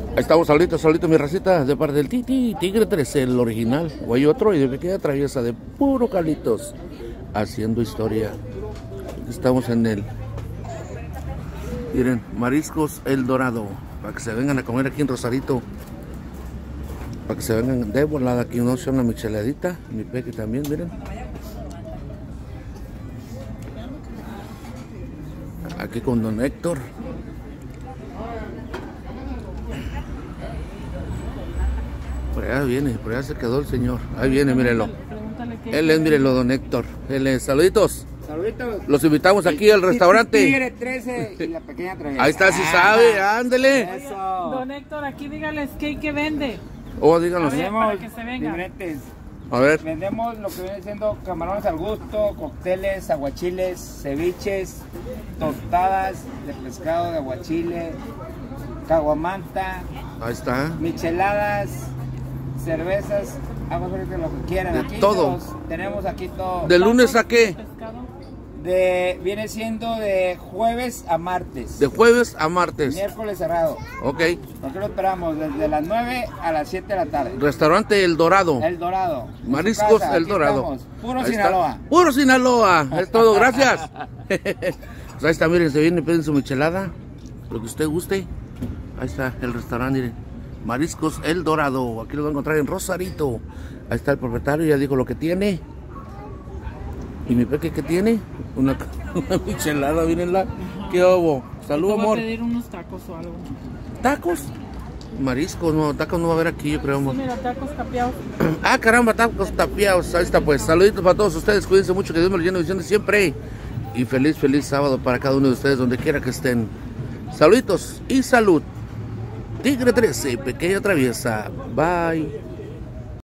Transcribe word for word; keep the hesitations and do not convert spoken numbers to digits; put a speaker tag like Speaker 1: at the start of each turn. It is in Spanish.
Speaker 1: Ahí estamos, saludito, saludito, mi racita, de parte del Titi, Tigre trece, el original. O hay otro y de pequeña traviesa de puro Carlitos, haciendo historia. Aquí estamos en el, miren, Mariscos El Dorado, para que se vengan a comer aquí en Rosarito. Para que se vengan de volada aquí, no sea una micheladita, mi peque también, miren. Aquí con don Héctor. Por allá viene, por allá se quedó el señor. Ahí viene, mírenlo. Él es, mírenlo, don Héctor. Él es, saluditos.
Speaker 2: Saluditos.
Speaker 1: Los invitamos aquí al restaurante.
Speaker 2: Tigre trece y la pequeña traviesa.
Speaker 1: Ahí está, si sabe, ándele.
Speaker 2: Eso.
Speaker 3: Don Héctor, aquí dígales qué que vende.
Speaker 1: Oh, díganos.
Speaker 2: Vendemos
Speaker 3: para que se venga.
Speaker 2: diferentes.
Speaker 1: A ver.
Speaker 2: Vendemos lo que viene siendo camarones al gusto, cócteles, aguachiles, ceviches, tostadas de pescado de aguachile, caguamanta,
Speaker 1: Ahí está.
Speaker 2: micheladas, cervezas, aguas frescas, lo que quieran.
Speaker 1: De
Speaker 2: Aquí
Speaker 1: todo.
Speaker 2: los- tenemos aquí todo.
Speaker 1: ¿De lunes a qué?
Speaker 3: Pescado.
Speaker 2: De, viene siendo de jueves a martes.
Speaker 1: De jueves a martes.
Speaker 2: Miércoles cerrado.
Speaker 1: Ok.
Speaker 2: Aquí lo esperamos desde las nueve a las siete de la tarde.
Speaker 1: Restaurante El Dorado.
Speaker 2: El Dorado. En su
Speaker 1: Mariscos
Speaker 2: casa,
Speaker 1: El
Speaker 2: aquí
Speaker 1: Dorado.
Speaker 2: estamos. Puro
Speaker 1: Ahí está.
Speaker 2: Sinaloa.
Speaker 1: Puro Sinaloa. Es todo, gracias. Pues ahí está, miren, se viene y piden su michelada. Lo que usted guste. Ahí está el restaurante, miren. Mariscos El Dorado. Aquí lo va a encontrar en Rosarito. Ahí está el propietario, ya dijo lo que tiene. ¿Y mi peque qué tiene? Una, una michelada, mírenla. ¿Qué hubo? Salud,
Speaker 3: Te voy
Speaker 1: amor.
Speaker 3: a pedir unos tacos o algo.
Speaker 1: ¿Tacos? Mariscos, no, tacos no va a haber aquí, yo creo, amor.
Speaker 3: Mira, tacos capeados.
Speaker 1: Ah, caramba, tacos tapiados. Ahí está, pues. Saluditos para todos ustedes. Cuídense mucho, que Dios me los llene de bendiciones siempre. Y feliz, feliz sábado para cada uno de ustedes, donde quiera que estén. Saluditos y salud. Tigre trece, pequeña traviesa. Bye.